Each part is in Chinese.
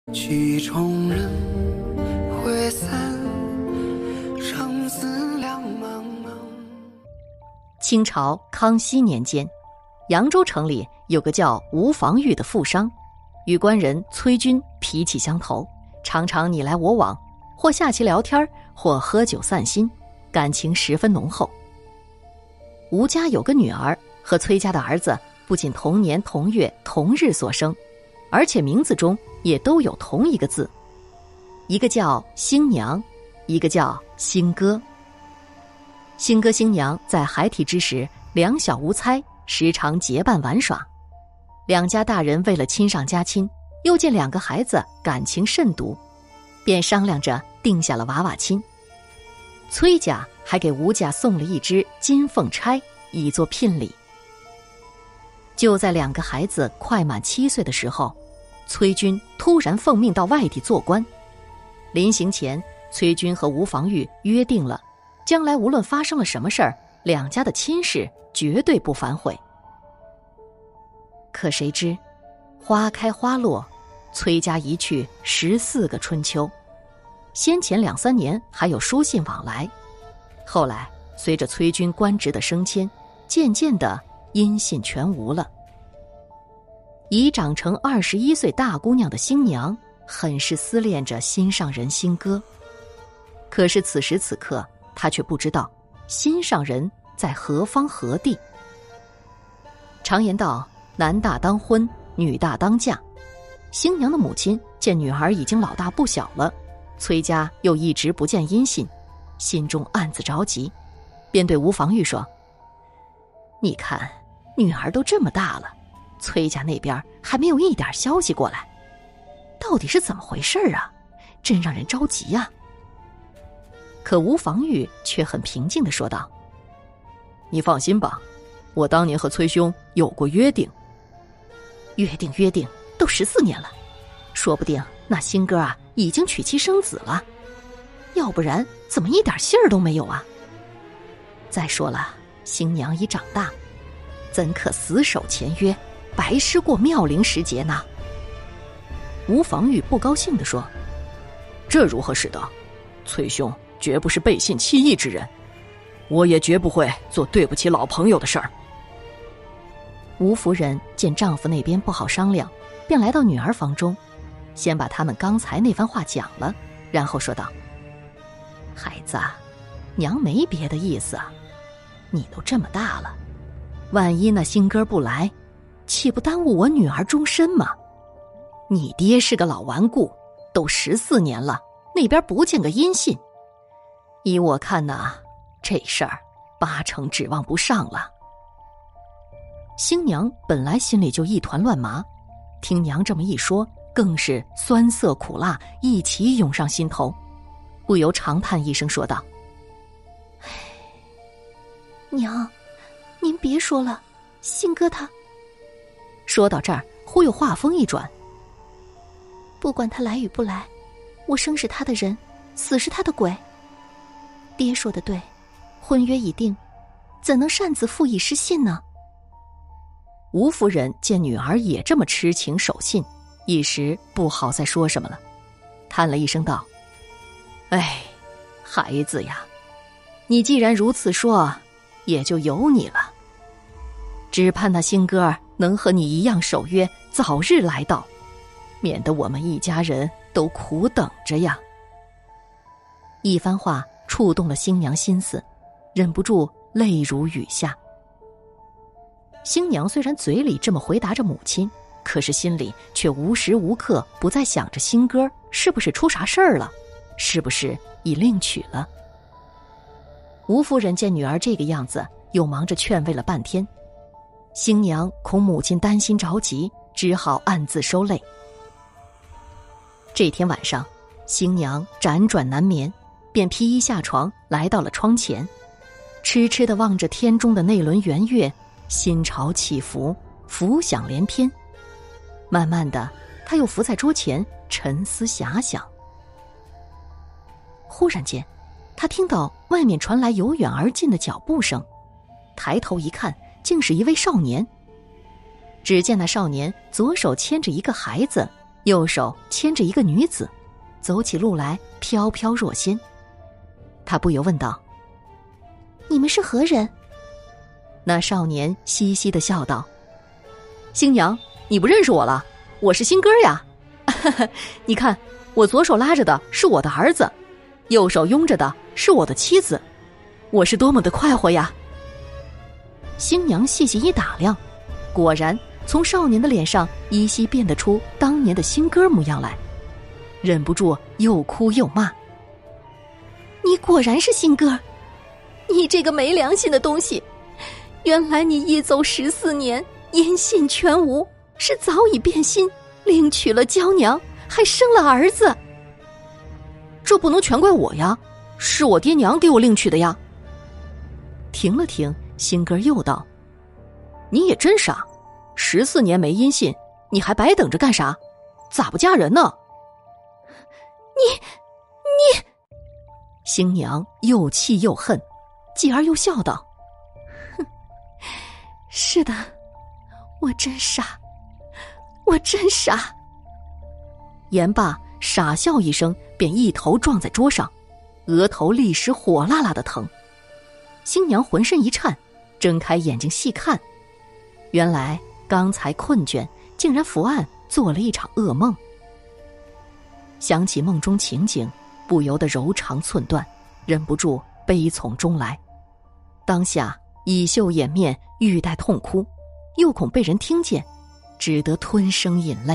曲中人会散，生死两茫茫。 清朝康熙年间，扬州城里有个叫吴防御的富商，与官人崔军脾气相投，常常你来我往，或下棋聊天，或喝酒散心，感情十分浓厚。吴家有个女儿，和崔家的儿子不仅同年同月同日所生，而且名字中也都有同一个字，一个叫星娘，一个叫星哥。星哥星娘在孩提之时两小无猜，时常结伴玩耍。两家大人为了亲上加亲，又见两个孩子感情甚笃，便商量着定下了娃娃亲。崔家还给吴家送了一只金凤钗以作聘礼。就在两个孩子快满7岁的时候，崔军突然奉命到外地做官。临行前，崔军和吴防御约定了，将来无论发生了什么事儿，两家的亲事绝对不反悔。可谁知花开花落，崔家一去14个春秋。先前2、3年还有书信往来，后来随着崔军官职的升迁，渐渐的音信全无了。已长成21岁大姑娘的星娘很是思念着心上人星哥，可是此时此刻她却不知道心上人在何方何地。常言道，男大当婚，女大当嫁。星娘的母亲见女儿已经老大不小了，崔家又一直不见音信，心中暗自着急，便对吴防御说：你看女儿都这么大了，崔家那边还没有一点消息过来，到底是怎么回事啊？真让人着急啊。可吴防御却很平静地说道：你放心吧，我当年和崔兄有过约定。约定都14年了，说不定那星哥啊已经娶妻生子了，要不然怎么一点信儿都没有啊？再说了，星娘已长大，怎可死守前约，白失过妙龄时节呢？吴防御不高兴地说：这如何使得？崔兄绝不是背信弃义之人，我也绝不会做对不起老朋友的事儿。吴夫人见丈夫那边不好商量，便来到女儿房中，先把他们刚才那番话讲了，然后说道：孩子，娘没别的意思啊，你都这么大了，万一那星哥不来，岂不耽误我女儿终身吗？你爹是个老顽固，都14年了，那边不见个音信，依我看呐，这事儿8成指望不上了。星娘本来心里就一团乱麻，听娘这么一说，更是酸涩苦辣一起涌上心头，不由长叹一声说道： 娘，您别说了，星哥他…… 说到这儿，忽又话锋一转： 不管他来与不来，我生是他的人，死是他的鬼。爹说的对，婚约已定，怎能擅自复议失信呢？ 吴夫人见女儿也这么痴情守信，一时不好再说什么了，叹了一声道：哎，孩子呀，你既然如此说，也就由你了。只盼那星哥能和你一样守约，早日来到，免得我们一家人都苦等着呀。一番话触动了星娘心思，忍不住泪如雨下。星娘虽然嘴里这么回答着母亲，可是心里却无时无刻不在想着星哥是不是出啥事儿了，是不是已另娶了。吴夫人见女儿这个样子，又忙着劝慰了半天，星娘恐母亲担心着急，只好暗自收泪。这天晚上，星娘辗转难眠，便披衣下床，来到了窗前，痴痴地望着天中的那轮圆月，心潮起伏，浮想联翩。慢慢的，她又伏在桌前沉思遐想。忽然间，她听到外面传来由远而近的脚步声，抬头一看，竟是一位少年。只见那少年左手牵着一个孩子， 右手牵着一个女子，走起路来飘飘若仙。他不由问道： 你们是何人？ 那少年嘻嘻地笑道：星娘，你不认识我了，我是新哥呀。你看，我左手拉着的是我的儿子，右手拥着的是我的妻子，我是多么的快活呀。星娘细细一打量，果然从少年的脸上依稀辨得出当年的新哥模样来，忍不住又哭又骂： 你果然是新哥，你这个没良心的东西，原来你一走14年，音信全无，是早已变心，另娶了娇娘，还生了儿子。 这不能全怪我呀，是我爹娘给我另娶的呀。停了停，新哥又道：你也真傻，14年没音信，你还白等着干啥？咋不嫁人呢？ 你新娘又气又恨，继而又笑道： 哼，是的，我真傻，我真傻。 言罢，傻笑一声，便一头撞在桌上，额头立时火辣辣的疼。新娘浑身一颤，睁开眼睛细看，原来刚才困倦，竟然伏案做了一场噩梦。想起梦中情景，不由得柔肠寸断，忍不住悲从中来。当下以袖掩面，欲待痛哭，又恐被人听见，只得吞声饮泪。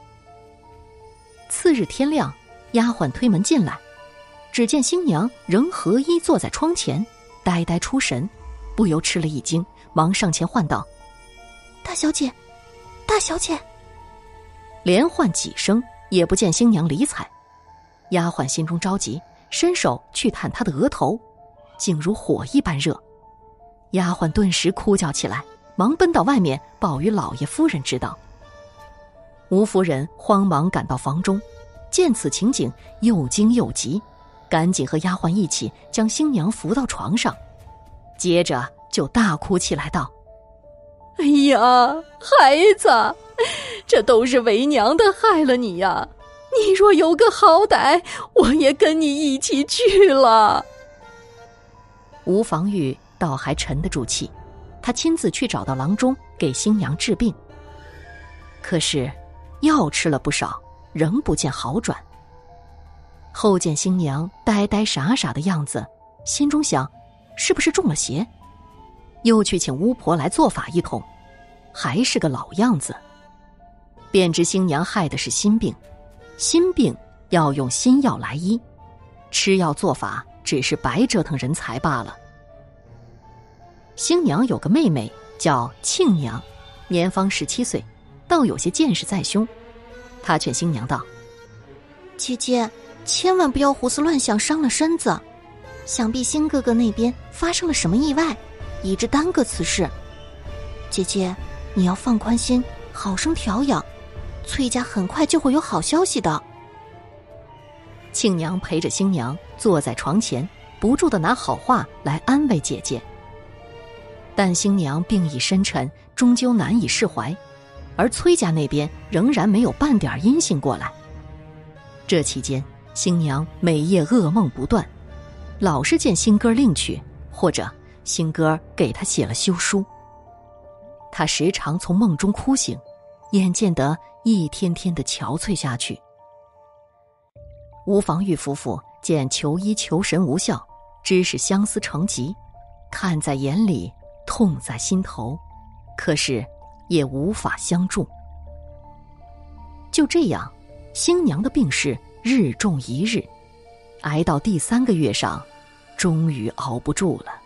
次日天亮，丫鬟推门进来，只见新娘仍合衣坐在窗前，呆呆出神，不由吃了一惊，忙上前唤道： 大小姐，大小姐。 连唤几声，也不见新娘理睬。丫鬟心中着急，伸手去探她的额头，竟如火一般热。丫鬟顿时哭叫起来，忙奔到外面报与老爷夫人知道。吴夫人慌忙赶到房中，见此情景，又惊又急，赶紧和丫鬟一起将新娘扶到床上，接着就大哭起来道： 哎呀，孩子，这都是为娘的害了你呀！你若有个好歹，我也跟你一起去了。 吴防御倒还沉得住气，他亲自去找到郎中给新娘治病。可是药吃了不少，仍不见好转。后见新娘呆呆傻傻的样子，心中想是不是中了邪，又去请巫婆来做法一通，还是个老样子，便知新娘害的是心病，心病要用心药来医，吃药做法只是白折腾人才罢了。新娘有个妹妹叫庆娘，年方17岁，倒有些见识在胸。她劝新娘道： 姐姐，千万不要胡思乱想，伤了身子，想必新哥哥那边发生了什么意外，以致耽搁此事。姐姐，你要放宽心，好生调养，崔家很快就会有好消息的。 庆娘陪着新娘坐在床前，不住地拿好话来安慰姐姐。但新娘病已深沉，终究难以释怀，而崔家那边仍然没有半点音信过来。这期间，新娘每夜噩梦不断，老是见新哥另娶，或者新哥给她写了休书。她时常从梦中哭醒，眼见得一天天的憔悴下去。吴防御夫妇见求医求神无效，知是相思成疾，看在眼里，痛在心头，可是也无法相助。就这样，新娘的病势日重一日，挨到第3个月上，终于熬不住了。